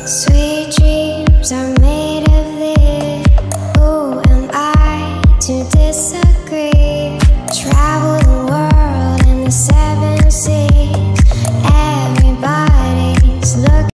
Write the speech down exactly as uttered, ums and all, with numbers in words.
Sweet dreams are made of this. Who am I to disagree? Travel the world in the seven